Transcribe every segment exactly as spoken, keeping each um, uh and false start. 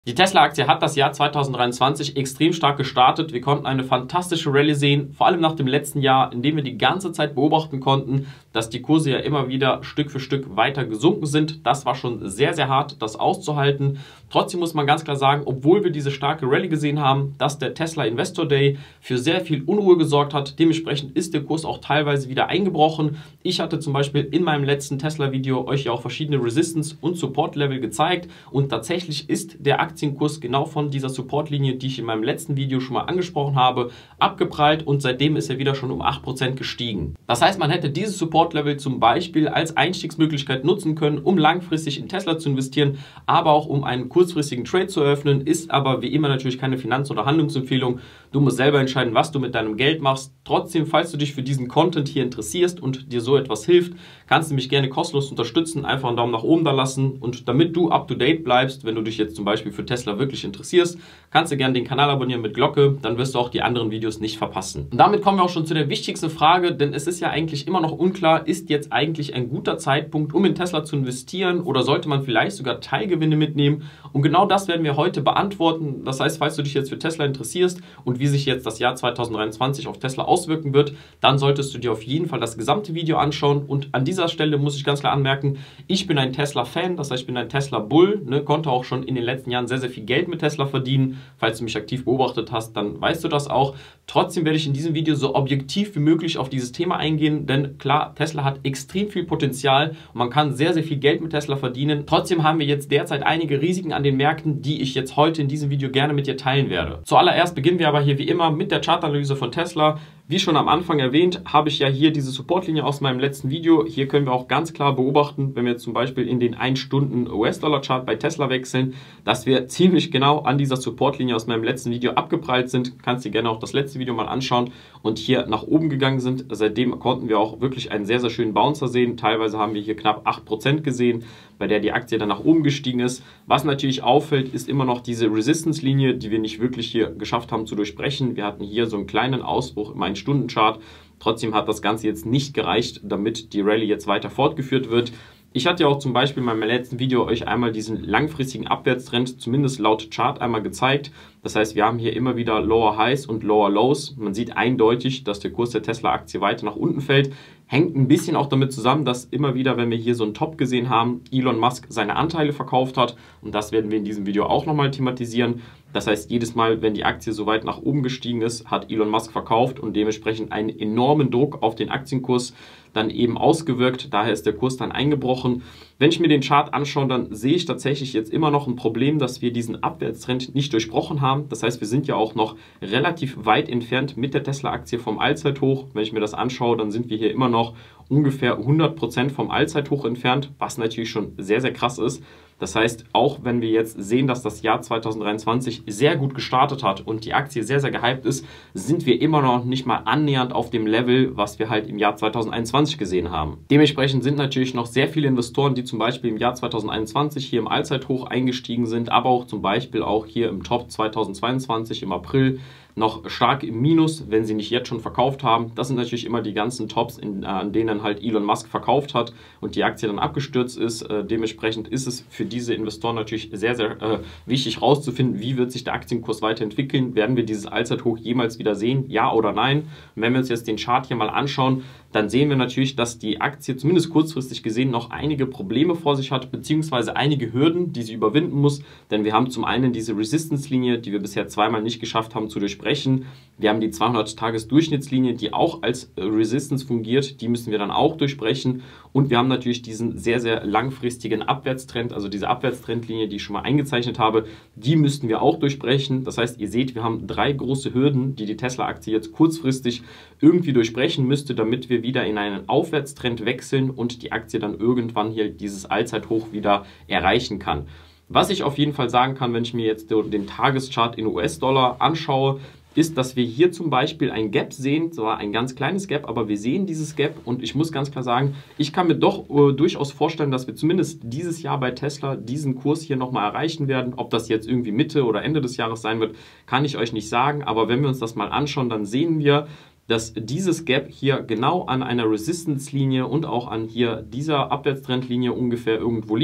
Die Tesla-Aktie hat das Jahr zweitausenddreiundzwanzig extrem stark gestartet. Wir konnten eine fantastische Rallye sehen, vor allem nach dem letzten Jahr, in dem wir die ganze Zeit beobachten konnten, dass die Kurse ja immer wieder Stück für Stück weiter gesunken sind. Das war schon sehr, sehr hart, das auszuhalten. Trotzdem muss man ganz klar sagen, obwohl wir diese starke Rallye gesehen haben, dass der Tesla Investor Day für sehr viel Unruhe gesorgt hat. Dementsprechend ist der Kurs auch teilweise wieder eingebrochen. Ich hatte zum Beispiel in meinem letzten Tesla-Video euch ja auch verschiedene Resistance- und Support-Level gezeigt und tatsächlich ist der Aktienkurs genau von dieser Support-Linie, die ich in meinem letzten Video schon mal angesprochen habe, abgeprallt und seitdem ist er wieder schon um acht Prozent gestiegen. Das heißt, man hätte dieses Support-Level zum Beispiel als Einstiegsmöglichkeit nutzen können, um langfristig in Tesla zu investieren, aber auch um einen kurzfristigen Trade zu eröffnen, ist aber wie immer natürlich keine Finanz- oder Handlungsempfehlung. Du musst selber entscheiden, was du mit deinem Geld machst. Trotzdem, falls du dich für diesen Content hier interessierst und dir so etwas hilft, kannst du mich gerne kostenlos unterstützen, einfach einen Daumen nach oben da lassen und damit du up to date bleibst, wenn du dich jetzt zum Beispiel für Tesla wirklich interessierst, kannst du gerne den Kanal abonnieren mit Glocke, dann wirst du auch die anderen Videos nicht verpassen. Und damit kommen wir auch schon zu der wichtigsten Frage, denn es ist ja eigentlich immer noch unklar, ist jetzt eigentlich ein guter Zeitpunkt, um in Tesla zu investieren oder sollte man vielleicht sogar Teilgewinne mitnehmen? Und genau das werden wir heute beantworten. Das heißt, falls du dich jetzt für Tesla interessierst und wie sich jetzt das Jahr zweitausenddreiundzwanzig auf Tesla auswirken wird, dann solltest du dir auf jeden Fall das gesamte Video anschauen. Und an dieser Stelle muss ich ganz klar anmerken, ich bin ein Tesla-Fan, das heißt, ich bin ein Tesla-Bull, ne, konnte auch schon in den letzten Jahren sehr, sehr viel Geld mit Tesla verdienen. Falls du mich aktiv beobachtet hast, dann weißt du das auch. Trotzdem werde ich in diesem Video so objektiv wie möglich auf dieses Thema eingehen, denn klar, Tesla hat extrem viel Potenzial und man kann sehr, sehr viel Geld mit Tesla verdienen. Trotzdem haben wir jetzt derzeit einige Risiken an den Märkten, die ich jetzt heute in diesem Video gerne mit dir teilen werde. Zuallererst beginnen wir aber hier wie immer mit der Chartanalyse von Tesla. Wie schon am Anfang erwähnt, habe ich ja hier diese Supportlinie aus meinem letzten Video. Hier können wir auch ganz klar beobachten, wenn wir zum Beispiel in den ein Stunden U S-Dollar-Chart bei Tesla wechseln, dass wir ziemlich genau an dieser Supportlinie aus meinem letzten Video abgeprallt sind. Kannst dir gerne auch das letzte Video mal anschauen und hier nach oben gegangen sind. Seitdem konnten wir auch wirklich einen sehr, sehr schönen Bouncer sehen. Teilweise haben wir hier knapp acht Prozent gesehen, bei der die Aktie dann nach oben gestiegen ist. Was natürlich auffällt, ist immer noch diese Resistance-Linie, die wir nicht wirklich hier geschafft haben zu durchbrechen. Wir hatten hier so einen kleinen Ausbruch im ein Stunden Chart. Trotzdem hat das Ganze jetzt nicht gereicht, damit die Rallye jetzt weiter fortgeführt wird. Ich hatte ja auch zum Beispiel in meinem letzten Video euch einmal diesen langfristigen Abwärtstrend, zumindest laut Chart, einmal gezeigt. Das heißt, wir haben hier immer wieder Lower Highs und Lower Lows. Man sieht eindeutig, dass der Kurs der Tesla-Aktie weiter nach unten fällt. Hängt ein bisschen auch damit zusammen, dass immer wieder, wenn wir hier so einen Top gesehen haben, Elon Musk seine Anteile verkauft hat. Und das werden wir in diesem Video auch nochmal thematisieren. Das heißt, jedes Mal, wenn die Aktie so weit nach oben gestiegen ist, hat Elon Musk verkauft und dementsprechend einen enormen Druck auf den Aktienkurs dann eben ausgewirkt. Daher ist der Kurs dann eingebrochen. Wenn ich mir den Chart anschaue, dann sehe ich tatsächlich jetzt immer noch ein Problem, dass wir diesen Abwärtstrend nicht durchbrochen haben. Das heißt, wir sind ja auch noch relativ weit entfernt mit der Tesla-Aktie vom Allzeithoch. Wenn ich mir das anschaue, dann sind wir hier immer noch ungefähr hundert Prozent vom Allzeithoch entfernt, was natürlich schon sehr, sehr krass ist. Das heißt, auch wenn wir jetzt sehen, dass das Jahr zweitausenddreiundzwanzig sehr gut gestartet hat und die Aktie sehr, sehr gehypt ist, sind wir immer noch nicht mal annähernd auf dem Level, was wir halt im Jahr zweitausendeinundzwanzig gesehen haben. Dementsprechend sind natürlich noch sehr viele Investoren, die zum Beispiel im Jahr zweitausendeinundzwanzig hier im Allzeithoch eingestiegen sind, aber auch zum Beispiel auch hier im Top zweitausendzweiundzwanzig im April, noch stark im Minus, wenn sie nicht jetzt schon verkauft haben. Das sind natürlich immer die ganzen Tops, in, an denen halt Elon Musk verkauft hat und die Aktie dann abgestürzt ist. Äh, dementsprechend ist es für diese Investoren natürlich sehr, sehr äh, wichtig herauszufinden, wie wird sich der Aktienkurs weiterentwickeln. Werden wir dieses Allzeithoch jemals wieder sehen? Ja oder nein? Und wenn wir uns jetzt den Chart hier mal anschauen, dann sehen wir natürlich, dass die Aktie zumindest kurzfristig gesehen noch einige Probleme vor sich hat, beziehungsweise einige Hürden, die sie überwinden muss. Denn wir haben zum einen diese Resistance-Linie, die wir bisher zweimal nicht geschafft haben zu durchbrechen. Wir haben die zweihundert-Tages-Durchschnittslinie, die auch als Resistance fungiert. Die müssen wir dann auch durchbrechen. Und wir haben natürlich diesen sehr, sehr langfristigen Abwärtstrend, also diese Abwärtstrendlinie, die ich schon mal eingezeichnet habe, die müssten wir auch durchbrechen. Das heißt, ihr seht, wir haben drei große Hürden, die die Tesla-Aktie jetzt kurzfristig irgendwie durchbrechen müsste, damit wir wieder in einen Aufwärtstrend wechseln und die Aktie dann irgendwann hier dieses Allzeithoch wieder erreichen kann. Was ich auf jeden Fall sagen kann, wenn ich mir jetzt den Tageschart in U S-Dollar anschaue, ist, dass wir hier zum Beispiel ein Gap sehen, zwar ein ganz kleines Gap, aber wir sehen dieses Gap und ich muss ganz klar sagen, ich kann mir doch äh, durchaus vorstellen, dass wir zumindest dieses Jahr bei Tesla diesen Kurs hier nochmal erreichen werden. Ob das jetzt irgendwie Mitte oder Ende des Jahres sein wird, kann ich euch nicht sagen, aber wenn wir uns das mal anschauen, dann sehen wir, dass dieses Gap hier genau an einer Resistance-Linie und auch an hier dieser Abwärtstrendlinie ungefähr irgendwo liegt.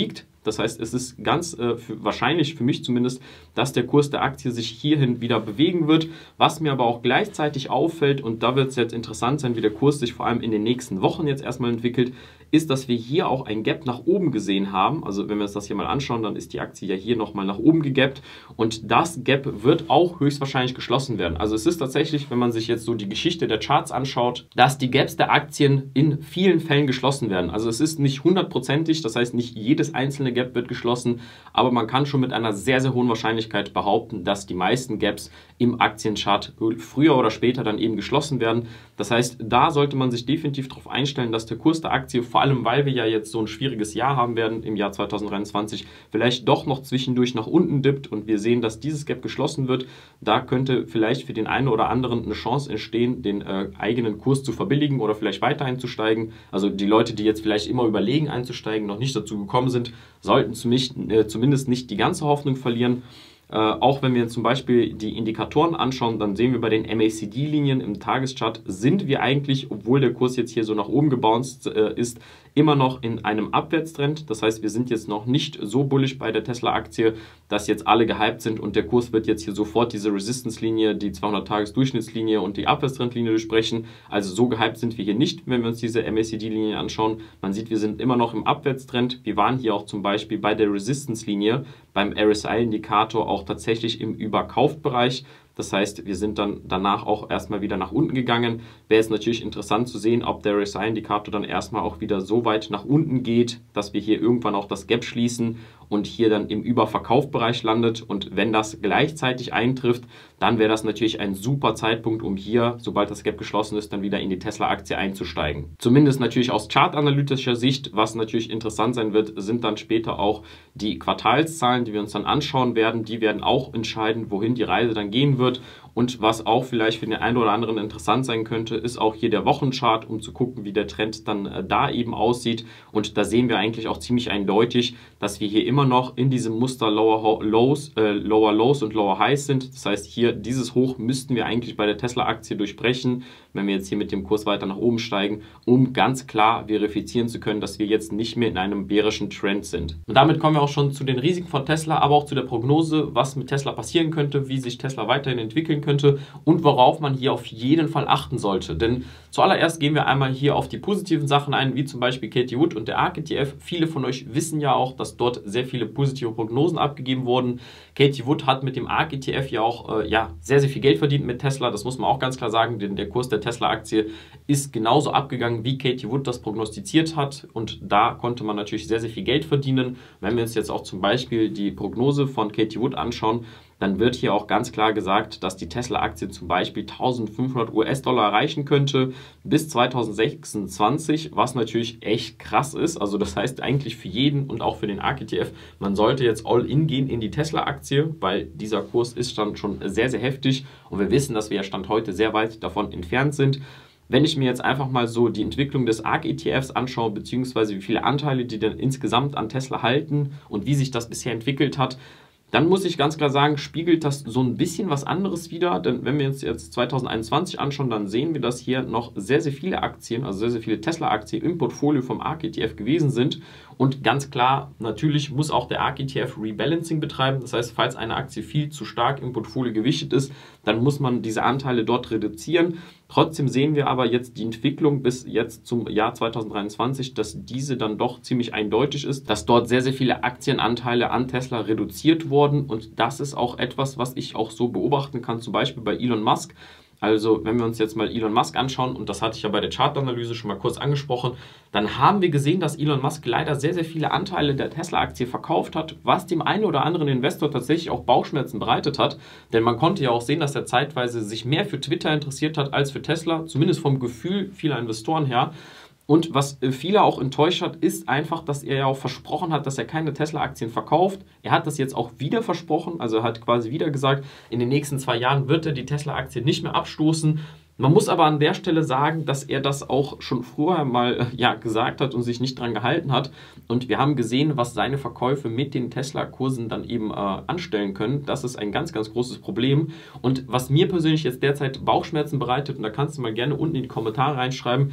Das heißt, es ist ganz äh, für, wahrscheinlich für mich zumindest, dass der Kurs der Aktie sich hierhin wieder bewegen wird. Was mir aber auch gleichzeitig auffällt, und da wird es jetzt interessant sein, wie der Kurs sich vor allem in den nächsten Wochen jetzt erstmal entwickelt, ist, dass wir hier auch ein Gap nach oben gesehen haben. Also wenn wir uns das hier mal anschauen, dann ist die Aktie ja hier nochmal nach oben gegappt und das Gap wird auch höchstwahrscheinlich geschlossen werden. Also es ist tatsächlich, wenn man sich jetzt so die Geschichte der Charts anschaut, dass die Gaps der Aktien in vielen Fällen geschlossen werden. Also es ist nicht hundertprozentig, das heißt nicht jedes einzelne Gap wird geschlossen, aber man kann schon mit einer sehr, sehr hohen Wahrscheinlichkeit behaupten, dass die meisten Gaps im Aktienchart früher oder später dann eben geschlossen werden. Das heißt, da sollte man sich definitiv darauf einstellen, dass der Kurs der Aktie, vor allem weil wir ja jetzt so ein schwieriges Jahr haben werden im Jahr zweitausenddreiundzwanzig, vielleicht doch noch zwischendurch nach unten dippt und wir sehen, dass dieses Gap geschlossen wird. Da könnte vielleicht für den einen oder anderen eine Chance entstehen, den äh, eigenen Kurs zu verbilligen oder vielleicht weiter einzusteigen. Also die Leute, die jetzt vielleicht immer überlegen einzusteigen, noch nicht dazu gekommen sind, sollten zumindest nicht die ganze Hoffnung verlieren. Äh, auch wenn wir zum Beispiel die Indikatoren anschauen, dann sehen wir bei den M A C D-Linien im Tageschart, sind wir eigentlich, obwohl der Kurs jetzt hier so nach oben gebounced äh, ist, immer noch in einem Abwärtstrend. Das heißt, wir sind jetzt noch nicht so bullish bei der Tesla-Aktie, dass jetzt alle gehypt sind und der Kurs wird jetzt hier sofort diese Resistance-Linie, die zweihundert-Tages-Durchschnittslinie und die Abwärtstrendlinie durchbrechen. Also so gehypt sind wir hier nicht, wenn wir uns diese M A C D-Linie anschauen. Man sieht, wir sind immer noch im Abwärtstrend. Wir waren hier auch zum Beispiel bei der Resistance-Linie, beim R S I-Indikator auch tatsächlich im Überkaufbereich. Das heißt, wir sind dann danach auch erstmal wieder nach unten gegangen. Wäre es natürlich interessant zu sehen, ob der R S I-Indikator dann erstmal auch wieder so weit nach unten geht, dass wir hier irgendwann auch das Gap schließen und hier dann im Überverkaufbereich landet. Und wenn das gleichzeitig eintrifft, dann wäre das natürlich ein super Zeitpunkt, um hier, sobald das Gap geschlossen ist, dann wieder in die Tesla-Aktie einzusteigen. Zumindest natürlich aus chartanalytischer Sicht. Was natürlich interessant sein wird, sind dann später auch die Quartalszahlen, die wir uns dann anschauen werden. Die werden auch entscheiden, wohin die Reise dann gehen wird. Und was auch vielleicht für den einen oder anderen interessant sein könnte, ist auch hier der Wochenchart, um zu gucken, wie der Trend dann äh, da eben aussieht. Und da sehen wir eigentlich auch ziemlich eindeutig, dass wir hier immer noch in diesem Muster Lower Lows, äh, Lower Lows und Lower Highs sind. Das heißt, hier dieses Hoch müssten wir eigentlich bei der Tesla-Aktie durchbrechen, wenn wir jetzt hier mit dem Kurs weiter nach oben steigen, um ganz klar verifizieren zu können, dass wir jetzt nicht mehr in einem bärischen Trend sind. Und damit kommen wir auch schon zu den Risiken von Tesla, aber auch zu der Prognose, was mit Tesla passieren könnte, wie sich Tesla weiterhin entwickeln könnte und worauf man hier auf jeden Fall achten sollte. Denn zuallererst gehen wir einmal hier auf die positiven Sachen ein, wie zum Beispiel Cathie Wood und der ARK E T F. Viele von euch wissen ja auch, dass dort sehr viele positive Prognosen abgegeben wurden. Cathie Wood hat mit dem ARK E T F ja auch äh, ja, sehr, sehr viel Geld verdient mit Tesla. Das muss man auch ganz klar sagen, denn der Kurs der Tesla-Aktie ist genauso abgegangen, wie Cathie Wood das prognostiziert hat. Und da konnte man natürlich sehr, sehr viel Geld verdienen. Wenn wir uns jetzt auch zum Beispiel die Prognose von Cathie Wood anschauen, dann wird hier auch ganz klar gesagt, dass die Tesla-Aktie zum Beispiel eintausendfünfhundert US-Dollar erreichen könnte bis zweitausendsechsundzwanzig, was natürlich echt krass ist. Also das heißt eigentlich für jeden und auch für den ARK E T F, man sollte jetzt all in gehen in die Tesla-Aktie, weil dieser Kurs ist dann schon sehr, sehr heftig und wir wissen, dass wir ja Stand heute sehr weit davon entfernt sind. Wenn ich mir jetzt einfach mal so die Entwicklung des ARK E T Fs anschaue, beziehungsweise wie viele Anteile die denn insgesamt an Tesla halten und wie sich das bisher entwickelt hat, dann muss ich ganz klar sagen, spiegelt das so ein bisschen was anderes wider. Denn wenn wir uns jetzt zweitausendeinundzwanzig anschauen, dann sehen wir, dass hier noch sehr, sehr viele Aktien, also sehr, sehr viele Tesla-Aktien im Portfolio vom ARK E T F gewesen sind. Und ganz klar, natürlich muss auch der ARK E T F Rebalancing betreiben. Das heißt, falls eine Aktie viel zu stark im Portfolio gewichtet ist, dann muss man diese Anteile dort reduzieren. Trotzdem sehen wir aber jetzt die Entwicklung bis jetzt zum Jahr zweitausenddreiundzwanzig, dass diese dann doch ziemlich eindeutig ist, dass dort sehr, sehr viele Aktienanteile an Tesla reduziert wurden und das ist auch etwas, was ich auch so beobachten kann, zum Beispiel bei Elon Musk. Also wenn wir uns jetzt mal Elon Musk anschauen, und das hatte ich ja bei der Chartanalyse schon mal kurz angesprochen, dann haben wir gesehen, dass Elon Musk leider sehr, sehr viele Anteile der Tesla-Aktie verkauft hat, was dem einen oder anderen Investor tatsächlich auch Bauchschmerzen bereitet hat. Denn man konnte ja auch sehen, dass er zeitweise sich mehr für Twitter interessiert hat als für Tesla, zumindest vom Gefühl vieler Investoren her. Und was viele auch enttäuscht hat, ist einfach, dass er ja auch versprochen hat, dass er keine Tesla-Aktien verkauft. Er hat das jetzt auch wieder versprochen, also er hat quasi wieder gesagt, in den nächsten zwei Jahren wird er die Tesla-Aktie nicht mehr abstoßen. Man muss aber an der Stelle sagen, dass er das auch schon früher mal ja, gesagt hat und sich nicht dran gehalten hat. Und wir haben gesehen, was seine Verkäufe mit den Tesla-Kursen dann eben äh, anstellen können. Das ist ein ganz, ganz großes Problem. Und was mir persönlich jetzt derzeit Bauchschmerzen bereitet, und da kannst du mal gerne unten in die Kommentare reinschreiben,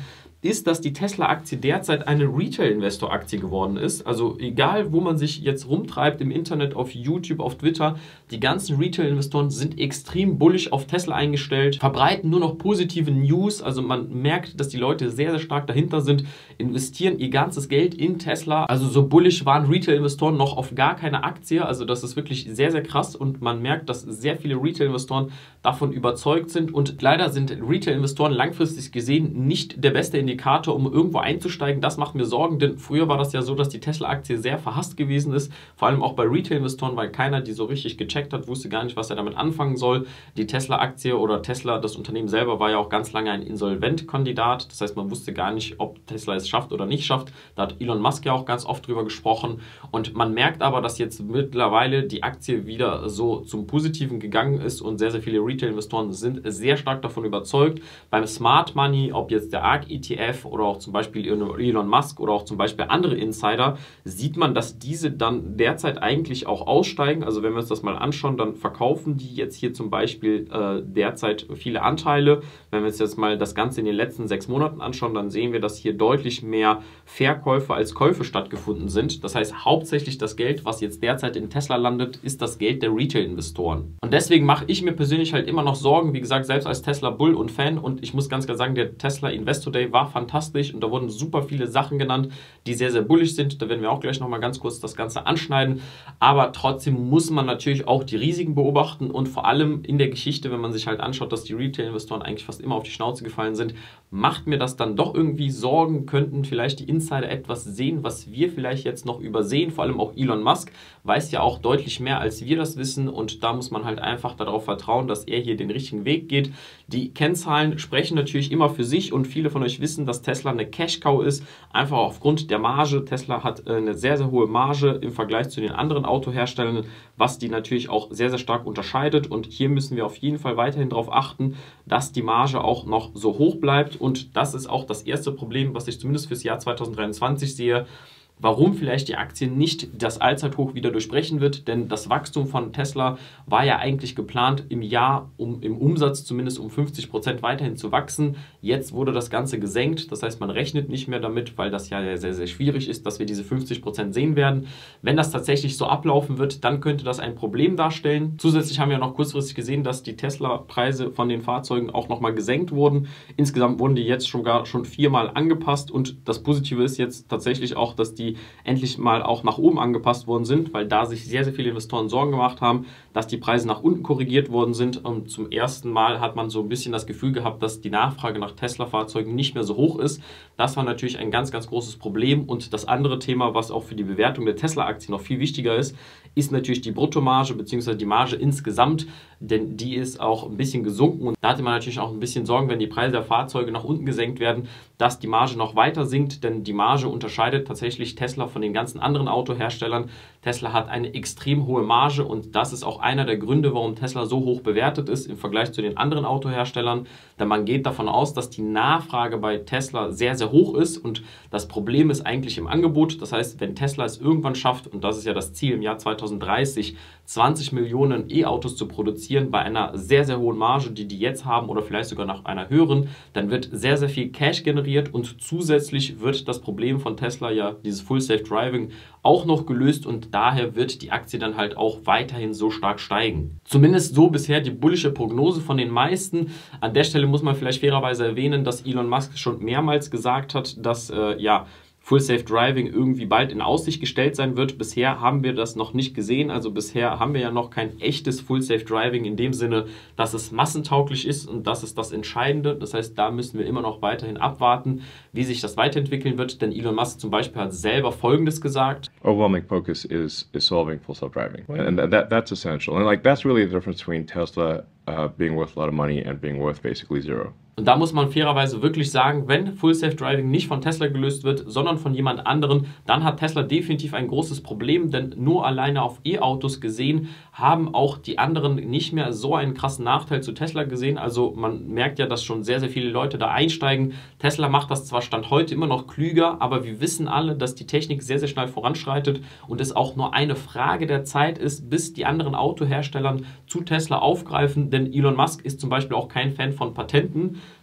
ist, dass die Tesla-Aktie derzeit eine Retail-Investor-Aktie geworden ist. Also egal, wo man sich jetzt rumtreibt im Internet, auf YouTube, auf Twitter, die ganzen Retail-Investoren sind extrem bullish auf Tesla eingestellt, verbreiten nur noch positive News. Also man merkt, dass die Leute sehr, sehr stark dahinter sind, investieren ihr ganzes Geld in Tesla. Also so bullish waren Retail-Investoren noch auf gar keine Aktie. Also das ist wirklich sehr, sehr krass und man merkt, dass sehr viele Retail-Investoren davon überzeugt sind. Und leider sind Retail-Investoren langfristig gesehen nicht der beste Indikator, um irgendwo einzusteigen. Das macht mir Sorgen, denn früher war das ja so, dass die Tesla-Aktie sehr verhasst gewesen ist. Vor allem auch bei Retail-Investoren, weil keiner die so richtig gecheckt hat, wusste gar nicht, was er damit anfangen soll. Die Tesla-Aktie oder Tesla, das Unternehmen selber, war ja auch ganz lange ein Insolvent-Kandidat. Das heißt, man wusste gar nicht, ob Tesla es schafft oder nicht schafft. Da hat Elon Musk ja auch ganz oft drüber gesprochen. Und man merkt aber, dass jetzt mittlerweile die Aktie wieder so zum Positiven gegangen ist und sehr, sehr viele Retail-Investoren sind sehr stark davon überzeugt. Beim Smart Money, ob jetzt der A R K E T F oder auch zum Beispiel Elon Musk oder auch zum Beispiel andere Insider, sieht man, dass diese dann derzeit eigentlich auch aussteigen. Also wenn wir uns das mal anschauen, dann verkaufen die jetzt hier zum Beispiel äh, derzeit viele Anteile. Wenn wir uns jetzt mal das Ganze in den letzten sechs Monaten anschauen, dann sehen wir, dass hier deutlich mehr Verkäufe als Käufe stattgefunden sind. Das heißt, hauptsächlich das Geld, was jetzt derzeit in Tesla landet, ist das Geld der Retail-Investoren. Und deswegen mache ich mir persönlich halt immer noch Sorgen, wie gesagt, selbst als Tesla-Bull und Fan. Und ich muss ganz klar sagen, der Tesla Investor Day war fantastisch und da wurden super viele Sachen genannt, die sehr, sehr bullish sind. Da werden wir auch gleich nochmal ganz kurz das Ganze anschneiden. Aber trotzdem muss man natürlich auch die Risiken beobachten und vor allem in der Geschichte, wenn man sich halt anschaut, dass die Retail-Investoren eigentlich fast immer auf die Schnauze gefallen sind, macht mir das dann doch irgendwie Sorgen, könnten vielleicht die Insider etwas sehen, was wir vielleicht jetzt noch übersehen. Vor allem auch Elon Musk weiß ja auch deutlich mehr, als wir das wissen und da muss man halt einfach darauf vertrauen, dass er hier den richtigen Weg geht. Die Kennzahlen sprechen natürlich immer für sich und viele von euch wissen, dass Tesla eine Cash-Cow ist, einfach aufgrund der Marge. Tesla hat eine sehr, sehr hohe Marge im Vergleich zu den anderen Autoherstellern, was die natürlich auch sehr, sehr stark unterscheidet und hier müssen wir auf jeden Fall weiterhin darauf achten, dass die Marge auch noch so hoch bleibt und das ist auch das erste Problem, was ich zumindest fürs Jahr zweitausenddreiundzwanzig sehe, warum vielleicht die Aktie nicht das Allzeithoch wieder durchbrechen wird, denn das Wachstum von Tesla war ja eigentlich geplant, im Jahr um, im Umsatz zumindest um fünfzig Prozent weiterhin zu wachsen. Jetzt wurde das Ganze gesenkt, das heißt, man rechnet nicht mehr damit, weil das ja sehr, sehr schwierig ist, dass wir diese fünfzig Prozent sehen werden. Wenn das tatsächlich so ablaufen wird, dann könnte das ein Problem darstellen. Zusätzlich haben wir noch kurzfristig gesehen, dass die Tesla-Preise von den Fahrzeugen auch nochmal gesenkt wurden. Insgesamt wurden die jetzt schon gar schon viermal angepasst und das Positive ist jetzt tatsächlich auch, dass die die endlich mal auch nach oben angepasst worden sind, weil da sich sehr, sehr viele Investoren Sorgen gemacht haben, dass die Preise nach unten korrigiert worden sind. Und zum ersten Mal hat man so ein bisschen das Gefühl gehabt, dass die Nachfrage nach Tesla-Fahrzeugen nicht mehr so hoch ist. Das war natürlich ein ganz, ganz großes Problem. Und das andere Thema, was auch für die Bewertung der Tesla-Aktie noch viel wichtiger ist, ist natürlich die Bruttomarge bzw. die Marge insgesamt, denn die ist auch ein bisschen gesunken. Und da hatte man natürlich auch ein bisschen Sorgen, wenn die Preise der Fahrzeuge nach unten gesenkt werden, dass die Marge noch weiter sinkt, denn die Marge unterscheidet tatsächlich Tesla von den ganzen anderen Autoherstellern. Tesla hat eine extrem hohe Marge und das ist auch einer der Gründe, warum Tesla so hoch bewertet ist im Vergleich zu den anderen Autoherstellern, denn man geht davon aus, dass die Nachfrage bei Tesla sehr, sehr hoch ist und das Problem ist eigentlich im Angebot. Das heißt, wenn Tesla es irgendwann schafft, und das ist ja das Ziel im Jahr zweitausenddreißig, zwanzig Millionen E-Autos zu produzieren bei einer sehr, sehr hohen Marge, die die jetzt haben oder vielleicht sogar nach einer höheren, dann wird sehr, sehr viel Cash generiert und zusätzlich wird das Problem von Tesla, ja dieses Full Safe Driving, auch noch gelöst und daher wird die Aktie dann halt auch weiterhin so stark steigen. Zumindest so bisher die bullische Prognose von den meisten. An der Stelle muss man vielleicht fairerweise erwähnen, dass Elon Musk schon mehrmals gesagt hat, dass äh, ja Full Safe Driving irgendwie bald in Aussicht gestellt sein wird. Bisher haben wir das noch nicht gesehen, also bisher haben wir ja noch kein echtes Full Safe Driving in dem Sinne, dass es massentauglich ist und das ist das Entscheidende. Das heißt, da müssen wir immer noch weiterhin abwarten, wie sich das weiterentwickeln wird, denn Elon Musk zum Beispiel hat selber Folgendes gesagt. Overwhelming focus is is solving full self driving, and that that's essential. And like that's really the difference between Tesla uh, being worth a lot of money and being worth basically zero. Und da muss man fairerweise wirklich sagen, wenn Full Safe Driving nicht von Tesla gelöst wird, sondern von jemand anderen, dann hat Tesla definitiv ein großes Problem, denn nur alleine auf E-Autos gesehen haben auch die anderen nicht mehr so einen krassen Nachteil zu Tesla gesehen. Also man merkt ja, dass schon sehr, sehr viele Leute da einsteigen. Tesla macht das zwar Stand heute immer noch klüger, aber wir wissen alle, dass die Technik sehr, sehr schnell voranschreitet und es auch nur eine Frage der Zeit ist, bis die anderen Autohersteller zu Tesla aufgreifen, denn Elon Musk ist zum Beispiel auch kein Fan von Patenten.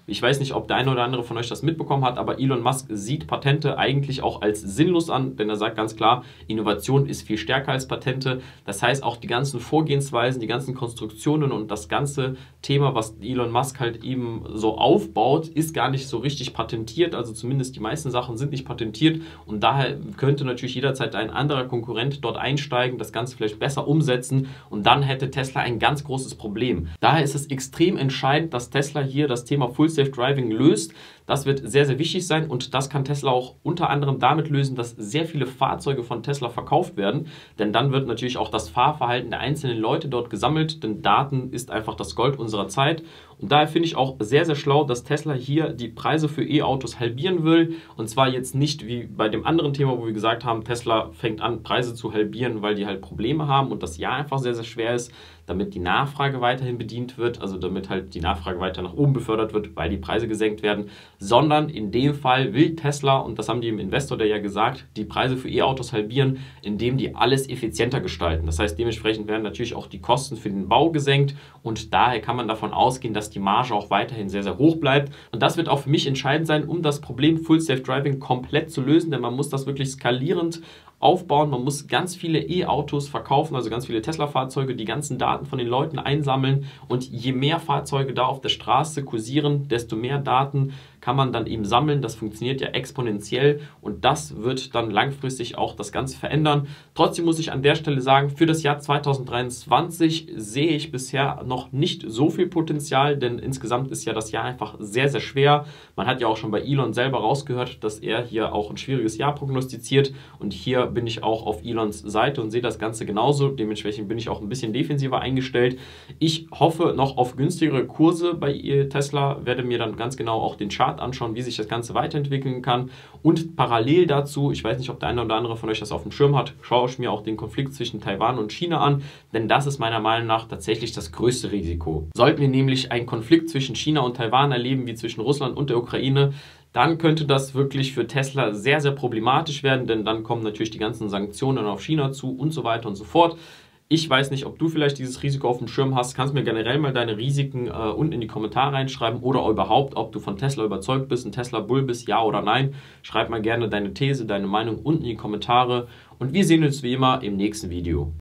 Ich weiß nicht, ob der eine oder andere von euch das mitbekommen hat, aber Elon Musk sieht Patente eigentlich auch als sinnlos an, denn er sagt ganz klar, Innovation ist viel stärker als Patente. Das heißt, auch die ganzen Vorgehensweisen, die ganzen Konstruktionen und das ganze Thema, was Elon Musk halt eben so aufbaut, ist gar nicht so richtig patentiert. Also zumindest die meisten Sachen sind nicht patentiert und daher könnte natürlich jederzeit ein anderer Konkurrent dort einsteigen, das Ganze vielleicht besser umsetzen und dann hätte Tesla ein ganz großes Problem. Daher ist es extrem entscheidend, dass Tesla hier das Thema Full Safe Driving löst. Das wird sehr, sehr wichtig sein und das kann Tesla auch unter anderem damit lösen, dass sehr viele Fahrzeuge von Tesla verkauft werden, denn dann wird natürlich auch das Fahrverhalten der einzelnen Leute dort gesammelt, denn Daten ist einfach das Gold unserer Zeit und daher finde ich auch sehr, sehr schlau, dass Tesla hier die Preise für E-Autos halbieren will und zwar jetzt nicht wie bei dem anderen Thema, wo wir gesagt haben, Tesla fängt an, Preise zu halbieren, weil die halt Probleme haben und das Jahr einfach sehr, sehr schwer ist, damit die Nachfrage weiterhin bedient wird, also damit halt die Nachfrage weiter nach oben befördert wird, weil die Preise gesenkt werden, sondern in dem Fall will Tesla, und das haben die im Investor Day ja gesagt, die Preise für E-Autos halbieren, indem die alles effizienter gestalten. Das heißt, dementsprechend werden natürlich auch die Kosten für den Bau gesenkt und daher kann man davon ausgehen, dass die Marge auch weiterhin sehr, sehr hoch bleibt. Und das wird auch für mich entscheidend sein, um das Problem Full Safe Driving komplett zu lösen, denn man muss das wirklich skalierend aufbauen. Man muss ganz viele E-Autos verkaufen, also ganz viele Tesla-Fahrzeuge, die ganzen Daten von den Leuten einsammeln und je mehr Fahrzeuge da auf der Straße kursieren, desto mehr Daten kann man dann eben sammeln. Das funktioniert ja exponentiell und das wird dann langfristig auch das Ganze verändern. Trotzdem muss ich an der Stelle sagen, für das Jahr zweitausenddreiundzwanzig sehe ich bisher noch nicht so viel Potenzial, denn insgesamt ist ja das Jahr einfach sehr, sehr schwer. Man hat ja auch schon bei Elon selber rausgehört, dass er hier auch ein schwieriges Jahr prognostiziert und hier bin ich auch auf Elons Seite und sehe das Ganze genauso. Dementsprechend bin ich auch ein bisschen defensiver eingestellt. Ich hoffe noch auf günstigere Kurse bei Tesla, werde mir dann ganz genau auch den Chart anschauen, wie sich das Ganze weiterentwickeln kann. Und parallel dazu, ich weiß nicht, ob der eine oder andere von euch das auf dem Schirm hat, schaue ich mir auch den Konflikt zwischen Taiwan und China an, denn das ist meiner Meinung nach tatsächlich das größte Risiko. Sollten wir nämlich einen Konflikt zwischen China und Taiwan erleben, wie zwischen Russland und der Ukraine, dann könnte das wirklich für Tesla sehr, sehr problematisch werden, denn dann kommen natürlich die ganzen Sanktionen auf China zu und so weiter und so fort. Ich weiß nicht, ob du vielleicht dieses Risiko auf dem Schirm hast. Kannst mir generell mal deine Risiken äh, unten in die Kommentare reinschreiben oder überhaupt, ob du von Tesla überzeugt bist, ein Tesla-Bull bist, ja oder nein. Schreib mal gerne deine These, deine Meinung unten in die Kommentare und wir sehen uns wie immer im nächsten Video.